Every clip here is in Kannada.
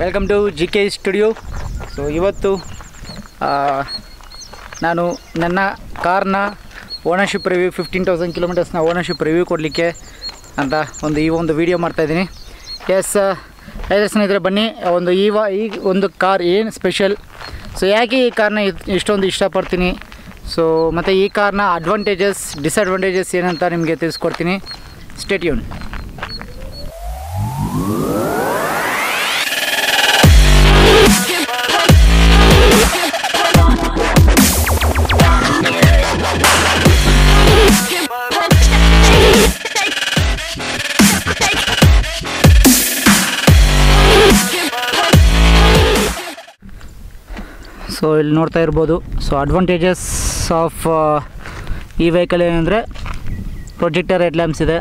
Welcome to GK studio. So ಇವತ್ತು ನಾನು ನನ್ನ ಕಾರ್ನ ಓನರ್ಶಿಪ್ ರಿವ್ಯೂ 15,000 ಕಿಲೋಮೀಟರ್ಸ್ನ ಓನರ್ಶಿಪ್ ರಿವ್ಯೂ ಕೊಡಲಿಕ್ಕೆ ಅಂತ ಒಂದು ವಿಡಿಯೋ ಮಾಡ್ತಾಯಿದ್ದೀನಿ. ಎಸ್ ಸ್ನೇಹಿತರೆ, ಬನ್ನಿ ಈ ಒಂದು ಕಾರ್ ಏನು ಸ್ಪೆಷಲ್, ಸೊ ಯಾಕೆ ಈ ಕಾರ್ನ ಇಷ್ಟೊಂದು ಇಷ್ಟಪಡ್ತೀನಿ, ಸೊ ಮತ್ತು ಈ ಕಾರ್ನ ಅಡ್ವಾಂಟೇಜಸ್ ಡಿಸ್ಅಡ್ವಾಂಟೇಜಸ್ ಏನಂತ ನಿಮಗೆ ತಿಳಿಸ್ಕೊಡ್ತೀನಿ. Stay tune. ಸೊ ಇಲ್ಲಿ ನೋಡ್ತಾ ಇರ್ಬೋದು. ಸೊ ಅಡ್ವಾಂಟೇಜಸ್ ಆಫ್ ಈ ವೆಹಿಕಲ್ ಏನಂದರೆ ಪ್ರೊಜೆಕ್ಟರ್ ಹೆಡ್ ಲ್ಯಾಂಪ್ಸ್ ಇದೆ.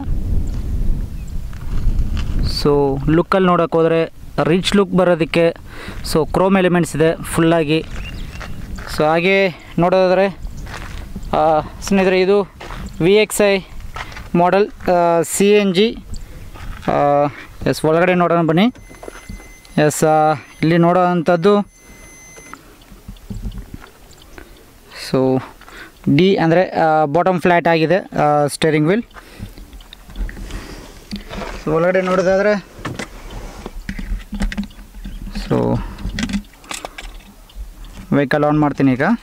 ಸೊ ಲುಕ್ಕಲ್ಲಿ ನೋಡೋಕೆ ಹೋದರೆ ರಿಚ್ ಲುಕ್ ಬರೋದಕ್ಕೆ ಸೊ ಕ್ರೋಮ್ ಎಲಿಮೆಂಟ್ಸ್ ಇದೆ ಫುಲ್ಲಾಗಿ. ಸೊ ಹಾಗೆ ನೋಡೋದಾದರೆ ಸ್ನೇಹಿತರೆ, ಇದು VXI ಮಾಡೆಲ್ CNG. ಎಸ್, ಒಳಗಡೆ ನೋಡೋಣ ಬನ್ನಿ. ಎಸ್, ಇಲ್ಲಿ ನೋಡೋ ಅಂಥದ್ದು ಸೊ ಡಿ ಅಂದರೆ ಬಾಟಮ್ ಫ್ಲ್ಯಾಟ್ ಆಗಿದೆ ಸ್ಟೇರಿಂಗ್ ವೀಲ್. ಸೊ ಒಳಗಡೆ ನೋಡೋದಾದರೆ ಸೊ ವೆಹಿಕಲ್ ಆನ್ ಮಾಡ್ತೀನಿ ಈಗ.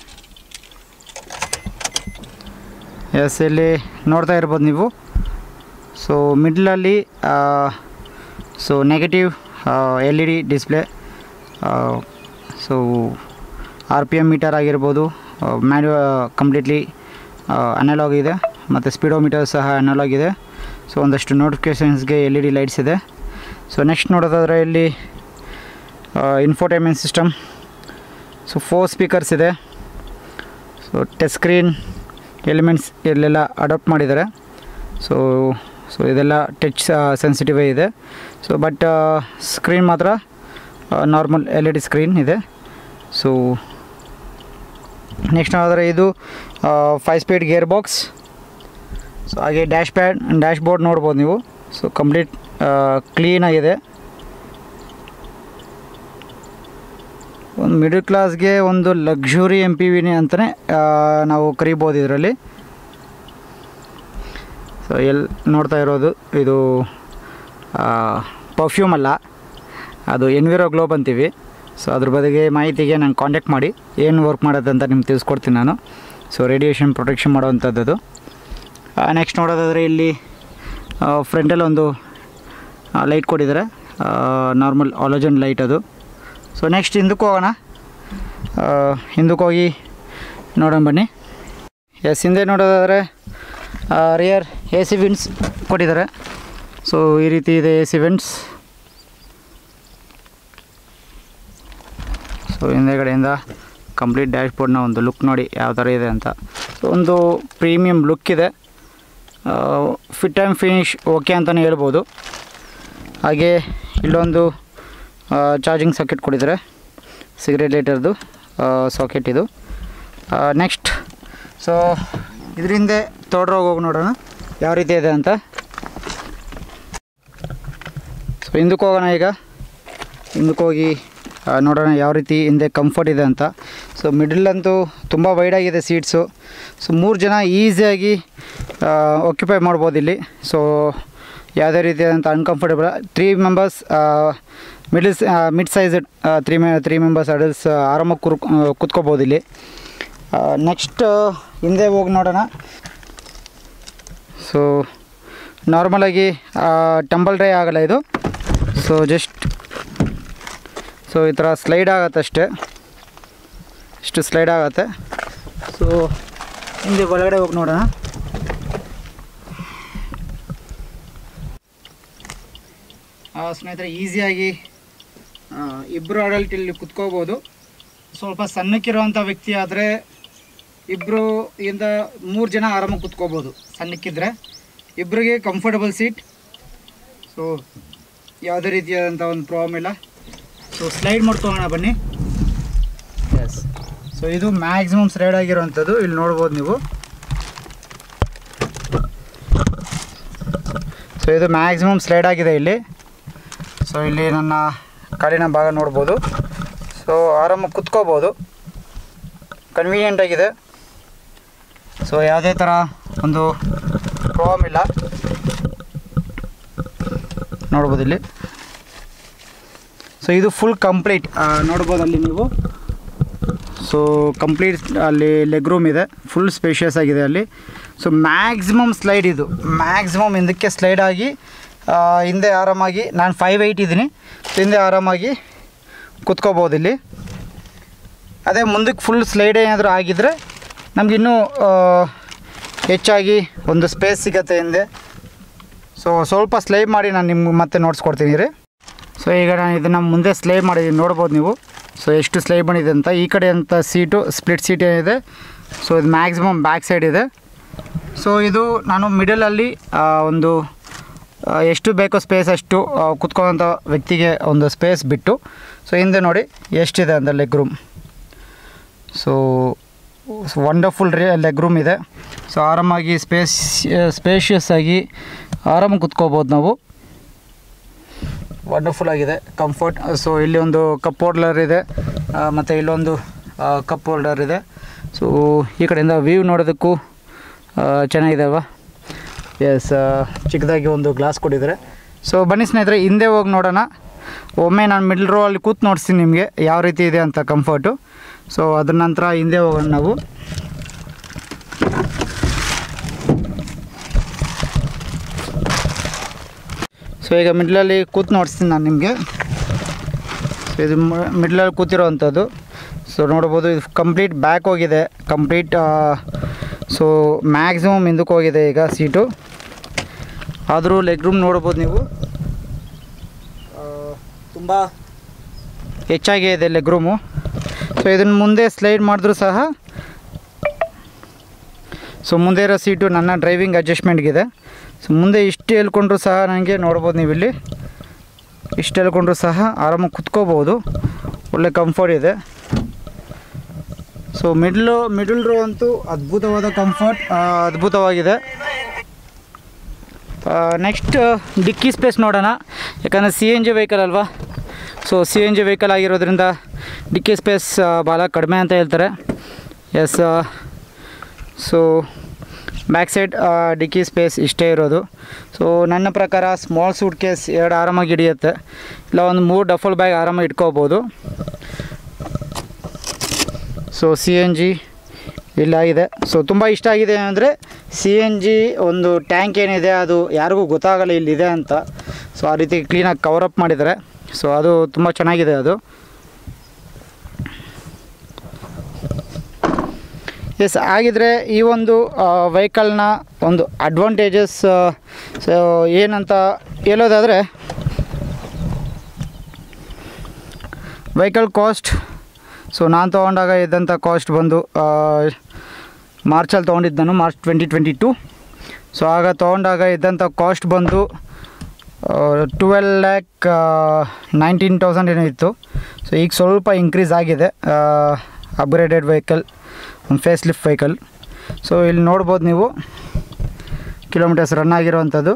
ಎಸ್, ಇಲ್ಲಿ ನೋಡ್ತಾ ಇರ್ಬೋದು ನೀವು. ಸೊ ಮಿಡ್ಲಲ್ಲಿ so negative LED display, so RPM meter ಆಗಿರ್ಬೋದು, ಕಂಪ್ಲೀಟ್ಲಿ ಅನಲಾಗ್ ಇದೆ, ಮತ್ತು ಸ್ಪೀಡೋಮೀಟರ್ ಸಹ ಅನಲಾಗ್ ಇದೆ. ಸೊ ಒಂದಷ್ಟು ನೋಟಿಫಿಕೇಷನ್ಸ್ಗೆ LED ಲೈಟ್ಸ್ ಇದೆ. ಸೊ ನೆಕ್ಸ್ಟ್ ನೋಡೋದಾದರೆ ಇಲ್ಲಿ ಇನ್ಫೋಟೈನ್ಮೆಂಟ್ ಸಿಸ್ಟಮ್. ಸೊ 4 ಸ್ಪೀಕರ್ಸ್ ಇದೆ. ಸೊ ಟಚ್ ಸ್ಕ್ರೀನ್ ಎಲಿಮೆಂಟ್ಸ್ ಇಲ್ಲೆಲ್ಲ ಅಡಾಪ್ಟ್ ಮಾಡಿದ್ದಾರೆ. ಸೊ ಇದೆಲ್ಲ ಟಚ್ ಸೆನ್ಸಿಟಿವ್ ಇದೆ. ಸೊ ಬಟ್ ಸ್ಕ್ರೀನ್ ಮಾತ್ರ ನಾರ್ಮಲ್ LED ಸ್ಕ್ರೀನ್ ಇದೆ. ಸೊ ನೆಕ್ಸ್ಟ್ ಆದರೆ ಇದು 5 ಸ್ಪೀಡ್ ಗೇರ್ ಬಾಕ್ಸ್. ಸೊ ಹಾಗೆ ಡ್ಯಾಶ್ ಬೋರ್ಡ್ ನೋಡ್ಬೋದು ನೀವು. ಸೊ ಕಂಪ್ಲೀಟ್ ಕ್ಲೀನಾಗಿದೆ. ಒಂದು ಮಿಡಲ್ ಕ್ಲಾಸ್ಗೆ ಒಂದು ಲಕ್ಸುರಿ MPV ಅಂತಲೇ ನಾವು ಕರಿಬೋದು ಇದರಲ್ಲಿ. ಸೊ ಎಲ್ಲಿ ನೋಡ್ತಾ ಇರೋದು ಇದು ಪರ್ಫ್ಯೂಮ್ ಅಲ್ಲ, ಅದು ಎನ್ವಿರೋ ಗ್ಲೋಬ್ ಅಂತೀವಿ. ಸೊ ಅದ್ರ ಬದಲಿಗೆ ಮಾಹಿತಿಗೆ ನಾನು ಕಾಂಟ್ಯಾಕ್ಟ್ ಮಾಡಿ ಏನು ವರ್ಕ್ ಮಾಡೋದು ಅಂತ ನಿಮ್ಗೆ ತಿಳಿಸ್ಕೊಡ್ತೀನಿ ನಾನು. ಸೊ ರೇಡಿಯೇಷನ್ ಪ್ರೊಟೆಕ್ಷನ್ ಮಾಡೋವಂಥದ್ದು. ನೆಕ್ಸ್ಟ್ ನೋಡೋದಾದರೆ ಇಲ್ಲಿ ಫ್ರಂಟಲ್ಲಿ ಒಂದು ಲೈಟ್ ಕೊಟ್ಟಿದ್ದಾರೆ, ನಾರ್ಮಲ್ ಆಲೋಜನ್ ಲೈಟ್ ಅದು. ಸೊ ನೆಕ್ಸ್ಟ್ ಹಿಂದಕ್ಕೆ ಹೋಗೋಣ. ಹಿಂದಕ್ಕೆ ಹೋಗಿ ನೋಡೋಣ ಬನ್ನಿ. ಎಸ್, ಹಿಂದೆ ನೋಡೋದಾದರೆ ರಿಯರ್ AC ವಿಂಡ್ಸ್ ಕೊಟ್ಟಿದ್ದಾರೆ. ಸೊ ಈ ರೀತಿ ಇದೆ AC ವಿಂಡ್ಸ್. ಸೊ ಹಿಂದೆಗಡೆಯಿಂದ ಕಂಪ್ಲೀಟ್ ಡ್ಯಾಶ್ ಬೋರ್ಡ್ನ ಒಂದು ಲುಕ್ ನೋಡಿ ಯಾವ ಥರ ಇದೆ ಅಂತ. ಸೊ ಒಂದು ಪ್ರೀಮಿಯಂ ಲುಕ್ ಇದೆ. ಫಿಟ್ ಆ್ಯಂಡ್ ಫಿನಿಶ್ ಓಕೆ ಅಂತಲೇ ಹೇಳ್ಬೋದು. ಹಾಗೆ ಇಲ್ಲೊಂದು ಚಾರ್ಜಿಂಗ್ ಸಾಕೆಟ್ ಕೊಟ್ಟಿದ್ದಾರೆ, ಸಿಗರೇಟ್ ಲೈಟರ್ದು ಸಾಕೆಟ್ ಇದು. ನೆಕ್ಸ್ಟ್ ಸೊ ಇದರಿಂದ ಹೋಗಿ ನೋಡೋಣ ಯಾವ ರೀತಿ ಇದೆ ಅಂತ. ಸೊ ಹಿಂದಕ್ಕೆ ಹೋಗೋಣ ಈಗ. ಹಿಂದಕ್ಕೆ ಹೋಗಿ ನೋಡೋಣ ಯಾವ ರೀತಿ ಹಿಂದೆ ಕಂಫರ್ಟ್ ಇದೆ ಅಂತ. ಸೊ ಮಿಡಲಂತೂ ತುಂಬ ವೈಡಾಗಿದೆ ಸೀಟ್ಸು. ಸೊ 3 ಜನ ಈಸಿಯಾಗಿ ಆಕ್ಯುಪೈ ಮಾಡ್ಬೋದು ಇಲ್ಲಿ. ಸೊ ಯಾವುದೇ ರೀತಿಯಾದಂಥ uncomfortable. 3 members mid size 3 members adults ಆರಾಮಾಗಿ ಕೂತ್ಕೋಬೋದು ಇಲ್ಲಿ. ನೆಕ್ಸ್ಟ್ ಹಿಂದೆ ಹೋಗಿ ನೋಡೋಣ. ಸೊ ನಾರ್ಮಲಾಗಿ ಟಂಬಲ್ ಡ್ರೈ ಆಗಲ್ಲ ಇದು. ಸೊ ಜಸ್ಟ್ ಸೊ ಈ ಥರ ಸ್ಲೈಡ್ ಆಗುತ್ತೆ ಅಷ್ಟೇ, ಇಷ್ಟು ಸ್ಲೈಡ್ ಆಗುತ್ತೆ. ಸೊ ಹಿಂದೆ ಒಳಗಡೆ ಹೋಗಿ ನೋಡೋಣ. ಸ್ನೇಹಿತರೆ, ಈಸಿಯಾಗಿ ಇಬ್ಬರು ಅಡಲ್ಟ್ ಇಲ್ಲಿ ಕುತ್ಕೋಬೋದು. ಸ್ವಲ್ಪ ಸಣ್ಣಕ್ಕಿರೋವಂಥ ವ್ಯಕ್ತಿ ಆದರೆ 3 ಜನ ಆರಾಮಾಗಿ ಕುತ್ಕೋಬೋದು. ಸಣ್ಣಕ್ಕಿದ್ರೆ ಇಬ್ಬರಿಗೆ ಕಂಫರ್ಟಬಲ್ ಸೀಟ್. ಸೊ ಯಾವುದೇ ರೀತಿಯಾದಂಥ ಒಂದು ಪ್ರಾಬ್ಲಮ್ ಇಲ್ಲ. ಸೊ ಸ್ಲೈಡ್ ಮಾಡ್ಕೋಣ ಬನ್ನಿ. ಎಸ್, ಸೊ ಇದು ಮ್ಯಾಕ್ಸಿಮಮ್ ಸ್ಲೈಡ್ ಆಗಿರೋವಂಥದ್ದು ಇಲ್ಲಿ ನೋಡ್ಬೋದು ನೀವು. ಸೊ ಇದು ಮ್ಯಾಕ್ಸಿಮಮ್ ಸ್ಲೈಡ್ ಆಗಿದೆ ಇಲ್ಲಿ. ಸೊ ಇಲ್ಲಿ ನನ್ನ ಕಾಲಿನ ಭಾಗ ನೋಡ್ಬೋದು. ಸೊ ಆರಾಮಾಗಿ ಕುತ್ಕೋಬೋದು, ಕನ್ವೀನಿಯೆಂಟಾಗಿದೆ. ಸೊ ಯಾವುದೇ ಥರ ಒಂದು ಪ್ರಾಬ್ಲಮ್ ಇಲ್ಲ, ನೋಡ್ಬೋದು ಇಲ್ಲಿ. ಸೊ ಇದು ಫುಲ್ ಕಂಪ್ಲೀಟ್ ನೋಡ್ಬೋದು ಅಲ್ಲಿ ನೀವು. ಸೊ ಕಂಪ್ಲೀಟ್ ಅಲ್ಲಿ ಲೆಗ್ ರೂಮ್ ಇದೆ, ಫುಲ್ ಸ್ಪೇಷಿಯಸ್ ಆಗಿದೆ ಅಲ್ಲಿ. ಸೊ ಮ್ಯಾಕ್ಸಿಮಮ್ ಸ್ಲೈಡ್, ಇದು ಮ್ಯಾಕ್ಸಿಮಮ್ ಹಿಂದಕ್ಕೆ ಸ್ಲೈಡ್ ಆಗಿ ಹಿಂದೆ ಆರಾಮಾಗಿ, ನಾನು 5'8" ಇದ್ದೀನಿ, ಹಿಂದೆ ಆರಾಮಾಗಿ ಕುತ್ಕೋಬೋದು ಇಲ್ಲಿ. ಅದೇ ಮುಂದಕ್ಕೆ ಫುಲ್ ಸ್ಲೈಡ್ ಏನಾದರೂ ಆಗಿದ್ದರೆ ನಮಗಿನ್ನೂ ಹೆಚ್ಚಾಗಿ ಒಂದು ಸ್ಪೇಸ್ ಸಿಗುತ್ತೆ ಹಿಂದೆ. ಸೊ ಸ್ವಲ್ಪ ಸ್ಲೈಡ್ ಮಾಡಿ ನಾನು ನಿಮ್ಗೆ ಮತ್ತೆ ನೋಡ್ಸ್ಕೊಡ್ತೀನಿ ರೀ. ಸೊ ಈಗ ನಾನು ಇದನ್ನು ಮುಂದೆ ಸ್ಲೈಡ್ ಮಾಡಿದ್ದೀನಿ, ನೋಡ್ಬೋದು ನೀವು. ಸೊ ಎಷ್ಟು ಸ್ಲೈಡ್ ಬಂದಿದೆ ಅಂತ. ಈ ಕಡೆ ಅಂತ ಸೀಟು ಸ್ಪ್ಲಿಟ್ ಸೀಟ್ ಏನಿದೆ, ಸೊ ಇದು ಮ್ಯಾಕ್ಸಿಮಮ್ ಬ್ಯಾಕ್ ಸೈಡ್ ಇದೆ. ಸೊ ಇದು ನಾನು ಮಿಡಲಲ್ಲಿ ಒಂದು ಎಷ್ಟು ಬೇಕೋ ಸ್ಪೇಸ್ ಅಷ್ಟು ಕುತ್ಕೊಳ್ಳೋಂಥ ವ್ಯಕ್ತಿಗೆ ಒಂದು ಸ್ಪೇಸ್ ಬಿಟ್ಟು. ಸೊ ಹಿಂದೆ ನೋಡಿ ಎಷ್ಟಿದೆ ಅಂತ leg room. So wonderful leg room ಇದೆ. ಸೊ ಆರಾಮಾಗಿ ಸ್ಪೇಷಿಯಸ್ ಆಗಿ ಆರಾಮಾಗಿ ಕುತ್ಕೋಬೋದು ನಾವು. ವಂಡರ್ಫುಲ್ ಆಗಿದೆ, ಕಂಫರ್ಟ್. ಸೊ ಇಲ್ಲಿ ಒಂದು ಕಪ್ ಹೋಲ್ಡರ್ ಇದೆ, ಮತ್ತು ಇಲ್ಲೊಂದು ಕಪ್ ಹೋಲ್ಡರ್ ಇದೆ. ಸೊ ಈ ಕಡೆಯಿಂದ ವ್ಯೂ ನೋಡೋದಕ್ಕೂ ಚೆನ್ನಾಗಿದೆ ಅಲ್ವಾ. ಎಸ್, ಚಿಕ್ಕದಾಗಿ ಒಂದು ಗ್ಲಾಸ್ ಕೊಟ್ಟಿದ್ದಾರೆ. ಸೊ ಬನ್ನಿ ಸ್ನೇಹಿತರೆ, ಹಿಂದೆ ಹೋಗಿ ನೋಡೋಣ. ಒಮ್ಮೆ ನಾನು ಮಿಡ್ಲ್ ರೋ ಅಲ್ಲಿ ಕೂತು ನೋಡ್ತೀನಿ ನಿಮಗೆ ಯಾವ ರೀತಿ ಇದೆ ಅಂತ ಕಂಫರ್ಟು. ಸೊ ಅದ್ರ ನಂತರ ಹಿಂದೆ ಹೋಗೋಣ ನಾವು. ಸೊ ಈಗ ಮಿಡ್ಲಲ್ಲಿ ಕೂತು ನೋಡಿಸ್ತೀನಿ ನಾನು ನಿಮಗೆ. ಸೊ ಇದು ಮಿಡ್ಲಲ್ಲಿ ಕೂತಿರೋ ಅಂಥದ್ದು. ಸೊ ನೋಡ್ಬೋದು, ಇದು ಕಂಪ್ಲೀಟ್ ಬ್ಯಾಕ್ ಹೋಗಿದೆ, ಕಂಪ್ಲೀಟ್. ಸೊ ಮ್ಯಾಕ್ಸಿಮಮ್ ಹಿಂದಕ್ಕೆ ಹೋಗಿದೆ ಈಗ ಸೀಟು. ಆದರೂ ಲೆಗ್ ರೂಮ್ ನೋಡ್ಬೋದು ನೀವು, ತುಂಬ ಹೆಚ್ಚಾಗೇ ಇದೆ ಲೆಗ್ ರೂಮು. ಸೊ ಇದನ್ನು ಮುಂದೆ ಸ್ಲೈಡ್ ಮಾಡಿದ್ರೂ ಸಹ, ಸೊ ಮುಂದೆ ಇರೋ ಸೀಟು ನನ್ನ ಡ್ರೈವಿಂಗ್ ಅಡ್ಜಸ್ಟ್ಮೆಂಟ್ಗಿದೆ. ಸೊ ಮುಂದೆ ಇಷ್ಟು ಹೇಳ್ಕೊಂಡ್ರೂ ಸಹ ನನಗೆ ನೋಡ್ಬೋದು ನೀವು ಇಲ್ಲಿ, ಇಷ್ಟು ಹೇಳ್ಕೊಂಡ್ರೂ ಸಹ ಆರಾಮಾಗಿ ಕುತ್ಕೋಬೋದು, ಒಳ್ಳೆ ಕಂಫರ್ಟ್ ಇದೆ. ಸೊ ಮಿಡಲ್ ರೋ ಅಂತೂ ಅದ್ಭುತವಾದ ಕಂಫರ್ಟ್, ಅದ್ಭುತವಾಗಿದೆ. ನೆಕ್ಸ್ಟ್ ಡಿಕ್ಕಿ ಸ್ಪೇಸ್ ನೋಡೋಣ, ಯಾಕಂದರೆ CNG ವೆಹಿಕಲ್ ಅಲ್ವಾ. ಸೊ CNG ವೆಹಿಕಲ್ ಆಗಿರೋದ್ರಿಂದ ಡಿಕ್ಕಿ ಸ್ಪೇಸ್ ಭಾಳ ಕಡಿಮೆ ಅಂತ ಹೇಳ್ತಾರೆ. Yes, so back side dickey space ಇಷ್ಟೇ ಇರೋದು. ಸೊ ನನ್ನ ಪ್ರಕಾರ ಸ್ಮಾಲ್ ಸೂಟ್ ಕೇಸ್ 2 ಆರಾಮಾಗಿ ಹಿಡಿಯುತ್ತೆ, ಇಲ್ಲ ಒಂದು 3 ಡಫಲ್ ಬ್ಯಾಗ್ ಆರಾಮಾಗಿ ಇಟ್ಕೋಬೋದು. So CNG ಇಲ್ಲಾಗಿದೆ. ಸೊ ತುಂಬ ಇಷ್ಟ ಆಗಿದೆ ಅಂದರೆ CNG ಒಂದು ಟ್ಯಾಂಕ್ ಏನಿದೆ ಅದು ಯಾರಿಗೂ ಗೊತ್ತಾಗಲ್ಲ ಇಲ್ಲಿದೆ ಅಂತ. ಸೊ ಆ ರೀತಿ ಕ್ಲೀನಾಗಿ ಕವರಪ್ ಮಾಡಿದ್ದಾರೆ. ಸೊ ಅದು ತುಂಬ ಚೆನ್ನಾಗಿದೆ ಅದು. ಎಸ್, ಹಾಗಿದ್ರೆ ಈ ಒಂದು ವೆಹಿಕಲ್ನ ಒಂದು ಅಡ್ವಾಂಟೇಜಸ್ ಸೊ ಏನಂತ ಹೇಳೋದಾದರೆ, ವೆಹಿಕಲ್ ಕಾಸ್ಟ್, ಸೊ ನಾನು ತೊಗೊಂಡಾಗ ಇದ್ದಂಥ ಕಾಸ್ಟ್ ಬಂದು ಮಾರ್ಚಲ್ಲಿ ತೊಗೊಂಡಿದ್ದು ನಾನು, ಮಾರ್ಚ್ 2022. ಸೊ ಆಗ ತೊಗೊಂಡಾಗ ಇದ್ದಂಥ ಕಾಸ್ಟ್ ಬಂದು 12,19,000 ಏನೋ ಇತ್ತು. ಸೊ ಈಗ ಸ್ವಲ್ಪ ಇನ್ಕ್ರೀಸ್ ಆಗಿದೆ, ಅಪ್ಗ್ರೇಡೆಡ್ ವೆಹಿಕಲ್, ಒಂದು ಫೇಸ್ ಲಿಫ್ಟ್ ವೆಹಿಕಲ್. ಸೊ ಇಲ್ಲಿ ನೋಡ್ಬೋದು ನೀವು ಕಿಲೋಮೀಟರ್ಸ್ ರನ್ ಆಗಿರೋವಂಥದ್ದು.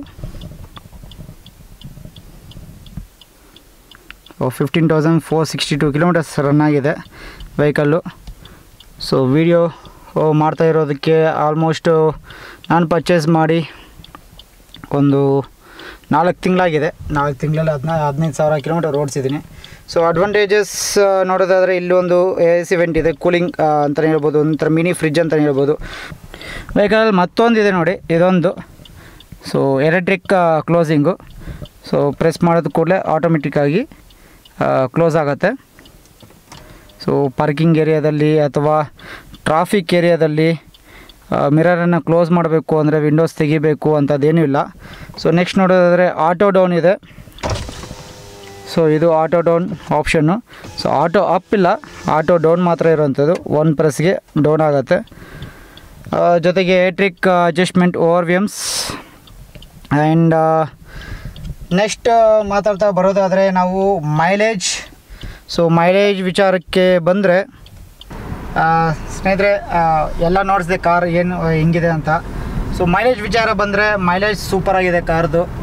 15,462 ಕಿಲೋಮೀಟರ್ಸ್ ರನ್ ಆಗಿದೆ ವೆಹಿಕಲ್ಲು. ಸೊ ವಿಡಿಯೋ ಮಾಡ್ತಾ ಇರೋದಕ್ಕೆ ಆಲ್ಮೋಸ್ಟು ನಾನು ಪರ್ಚೇಸ್ ಮಾಡಿ ಒಂದು 4 ತಿಂಗಳಾಗಿದೆ. 4 ತಿಂಗಳಲ್ಲಿ 15,000 ಕಿಲೋಮೀಟರ್ ಓಡಿಸಿದ್ದೀನಿ. ಸೊ ಅಡ್ವಾಂಟೇಜಸ್ ನೋಡೋದಾದರೆ ಇಲ್ಲಿ ಒಂದು AC ವೆಂಟ್ ಇದೆ, ಕೂಲಿಂಗ್ ಅಂತಲೇ ಹೇಳ್ಬೋದು, ಒಂಥರ ಮಿನಿ ಫ್ರಿಜ್ ಅಂತಲೇ ಹೇಳ್ಬೋದು. ವೆಹಿಕಲ್ ಮತ್ತೊಂದಿದೆ ನೋಡಿ, ಇದೊಂದು. So electric closing. So press ಮಾಡೋದು ಕೂಡಲೇ ಆಟೋಮೆಟಿಕ್ಕಾಗಿ ಕ್ಲೋಸ್ ಆಗುತ್ತೆ. ಸೊ ಪಾರ್ಕಿಂಗ್ ಏರಿಯಾದಲ್ಲಿ ಅಥವಾ ಟ್ರಾಫಿಕ್ ಏರಿಯಾದಲ್ಲಿ ಮಿರರನ್ನು ಕ್ಲೋಸ್ ಮಾಡಬೇಕು ಅಂದರೆ ವಿಂಡೋಸ್ ತೆಗಿಬೇಕು ಅಂಥದ್ದೇನೂ ಇಲ್ಲ. ಸೊ ನೆಕ್ಸ್ಟ್ ನೋಡೋದಾದರೆ ಆಟೋ ಡೌನ್ ಇದೆ. ಸೊ ಇದು auto down option. So auto up ಇಲ್ಲ, ಆಟೋ ಡೌನ್ ಮಾತ್ರ ಇರೋವಂಥದ್ದು. 1 ಪ್ರೆಸ್ಗೆ ಡೌನ್ ಆಗುತ್ತೆ. ಜೊತೆಗೆ electric adjustment ORVMs. And next ಮಾತಾಡ್ತಾ ಬರೋದಾದರೆ ನಾವು ಮೈಲೇಜ್. ಸೊ ಮೈಲೇಜ್ ವಿಚಾರಕ್ಕೆ ಬಂದರೆ ಸ್ನೇಹಿತರೆ, ಎಲ್ಲ ನೋಡಿಸಿದೆ ಕಾರ್ ಏನು ಹಿಂಗಿದೆ ಅಂತ. ಸೊ ಮೈಲೇಜ್ ವಿಚಾರ ಬಂದರೆ ಮೈಲೇಜ್ ಸೂಪರಾಗಿದೆ ಕಾರ್ದು.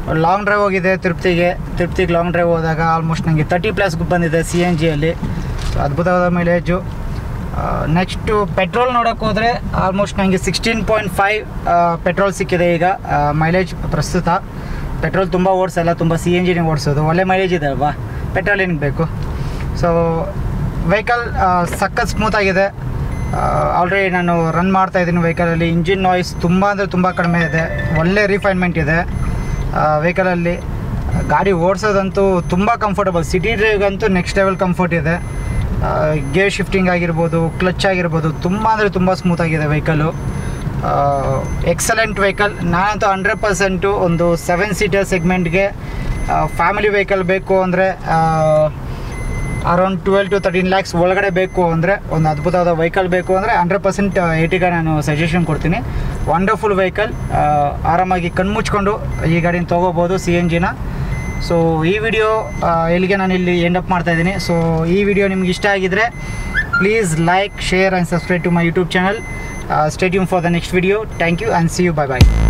ಲಾಂಗ್ ಡ್ರೈವ್ ಹೋಗಿದೆ ತಿರುಪ್ತಿಗೆ ಲಾಂಗ್ ಡ್ರೈವ್ ಹೋದಾಗ ಆಲ್ಮೋಸ್ಟ್ ನನಗೆ 30+ ಬಂದಿದೆ CNG ಅಲ್ಲಿ. ಸೊ ಅದ್ಭುತವಾದ ಮೈಲೇಜು. ನೆಕ್ಸ್ಟು ಪೆಟ್ರೋಲ್ ನೋಡೋಕ್ಕೆ ಹೋದರೆ ಆಲ್ಮೋಸ್ಟ್ ನನಗೆ 16.5 ಪೆಟ್ರೋಲ್ ಸಿಕ್ಕಿದೆ ಈಗ ಮೈಲೇಜ್ ಪ್ರಸ್ತುತ. ಪೆಟ್ರೋಲ್ ತುಂಬ ಓಡಿಸಲ್ಲ, ತುಂಬ CNGನೇ ಓಡಿಸೋದು. ಒಳ್ಳೆ ಮೈಲೇಜ್ ಇದೆ ಅಲ್ವಾ, ಪೆಟ್ರೋಲ್ ಏನಕ್ಕೆ ಬೇಕು. ಸೊ ವೆಹಿಕಲ್ ಸಖತ್ ಸ್ಮೂತಾಗಿದೆ. ಆಲ್ರೆಡಿ ನಾನು ರನ್ ಮಾಡ್ತಾಯಿದ್ದೀನಿ ವೆಹಿಕಲಲ್ಲಿ. ಇಂಜಿನ್ ನಾಯ್ಸ್ ತುಂಬ ಅಂದರೆ ತುಂಬ ಕಡಿಮೆ ಇದೆ. ಒಳ್ಳೆ ರಿಫೈನ್ಮೆಂಟ್ ಇದೆ ವೆಹಿಕಲಲ್ಲಿ. ಗಾಡಿ ಓಡಿಸೋದಂತೂ ತುಂಬ ಕಂಫರ್ಟಬಲ್. ಸಿಟಿ ಡ್ರೈವ್ಗಂತೂ ನೆಕ್ಸ್ಟ್ ಲೆವೆಲ್ ಕಂಫರ್ಟ್ ಇದೆ. ಗೇರ್ ಶಿಫ್ಟಿಂಗ್ ಆಗಿರ್ಬೋದು, ಕ್ಲಚ್ ಆಗಿರ್ಬೋದು, ತುಂಬ ಅಂದರೆ ತುಂಬ ಸ್ಮೂತಾಗಿದೆ ವೆಹಿಕಲ್ಲು. Excellent vehicle. ನಾನಂತೂ 100% ಒಂದು 7 ಸೀಟರ್ ಸೆಗ್ಮೆಂಟ್ಗೆ ಫ್ಯಾಮಿಲಿ ವೆಹಿಕಲ್ ಬೇಕು ಅಂದರೆ ಅರೌಂಡ್ 12 to 13 lakhs ಒಳಗಡೆ ಬೇಕು ಅಂದರೆ, ಒಂದು ಅದ್ಭುತವಾದ ವೆಹಿಕಲ್ ಬೇಕು ಅಂದರೆ 100% Ertiga ನಾನು ಸಜೆಷನ್ ಕೊಡ್ತೀನಿ. Wonderful vehicle. ಆರಾಮಾಗಿ ಕಣ್ಮುಚ್ಕೊಂಡು ಈ ಗಾಡಿನ ತೊಗೋಬೋದು CNGನ. ಸೊ ಈ ವಿಡಿಯೋ ಇಲ್ಲಿಗೆ ನಾನು ಇಲ್ಲಿ ಎಂಡ್ ಅಪ್ ಮಾಡ್ತಾಯಿದ್ದೀನಿ. ಸೊ ಈ ವಿಡಿಯೋ ನಿಮ್ಗೆ ಇಷ್ಟ ಆಗಿದ್ದರೆ please like, share and subscribe to my YouTube channel. Stay tuned for the next video. Thank you and see you. Bye bye.